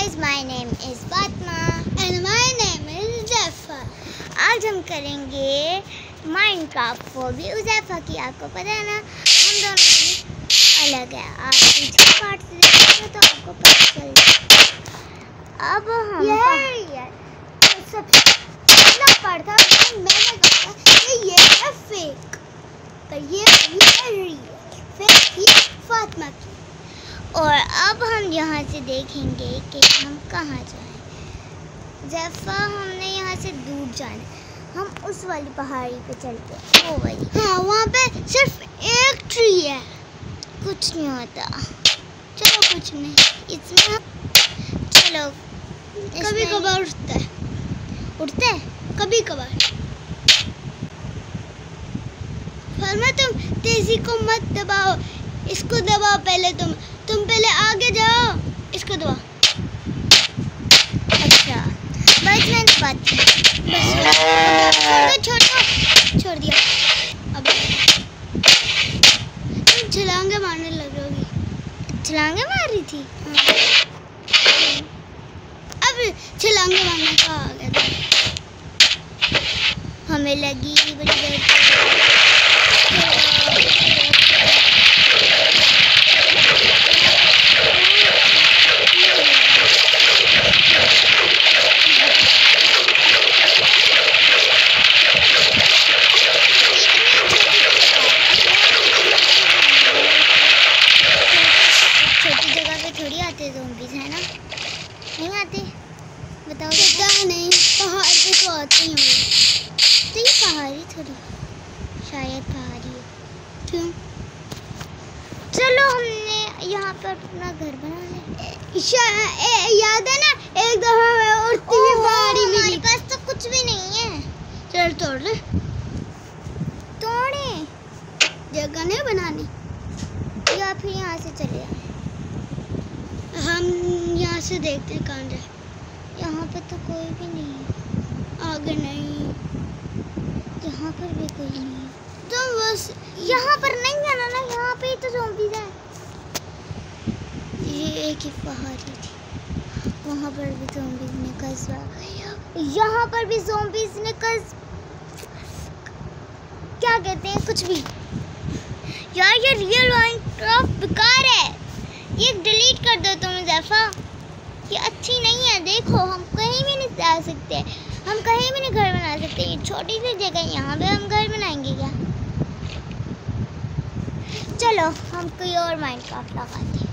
guys, my name is Fatma and my name is Uzaifa. आज हम करेंगे Minecraft वो भी उज़ैफा की। आपको पता है ना, हम दोनों की अलग है। आप पिछले पार्ट से देखेंगे तो आपको पता चल जाएगा। अब हम सबसे पहला पार्ट था, मैंने कहा कि ये है फेक, पर ये रियल फेक थी फातिमा की। और अब हम यहाँ से देखेंगे कि हम कहाँ जाएं। ज़ैफा, हमने यहाँ से दूर जाना है। हम उस वाली पहाड़ी पे चलते हैं, वो वाली। हाँ, वहाँ पे सिर्फ एक ट्री है, कुछ नहीं होता। चलो कुछ नहीं, इसमें चलो कभी कभार उठते हैं कभी कभार। फरमा, तुम तेजी को मत दबाओ, इसको दबाओ पहले। तुम पहले आगे जाओ, इसको दबाओ। अच्छा, बस मैंने बात की। बस छोड़ दिया। अब तुम छलांगे मारने लगोगी। छलांगे मार रही थी। अब छलांगे मारने का आ गया था। हमें लगी बड़ी देर। छोटी जगह पे थोड़ी आते ज़ॉम्बीज़, है ना? नहीं आते? बताओ। पता नहीं, पहाड़ पे तो आते ही होंगे। तो ये पहाड़ी थोड़ी, शायद पहाड़ी है। क्यों? चलो हमने यहाँ पर अपना घर बना लिया। याद है ना, एक दफा मैं उड़ती हुई पहाड़ी मिली। हमारे पास तो कुछ भी नहीं है। चल तोड़ ले। तोड़े जगह नहीं बनानी, या फिर यहाँ से चले जाए। हम यहाँ से देखते हैं कहाँ जाए। यहाँ पे तो कोई भी नहीं है। आगे नहीं, यहाँ पर भी कोई नहीं है। तो बस यहाँ पर नहीं है ना, यहाँ पे ही तो ज़ॉम्बीज़ है। ये एक ही पहाड़ी थी, वहाँ पर भी ज़ॉम्बीज़ ने कस्बा, यहाँ पर भी ज़ॉम्बीज़ ने क्या कहते हैं, कुछ भी। यार ये रियल माइनक्राफ्ट बेकार है, ये डिलीट कर दो तुम ज़ैफा। ये अच्छी नहीं है। देखो, हम कहीं भी नहीं जा सकते, हम कहीं भी नहीं घर बना सकते। ये छोटी सी जगह, यहाँ पे हम घर बनाएंगे क्या? चलो हम कोई और माइनक्राफ्ट लगाते हैं।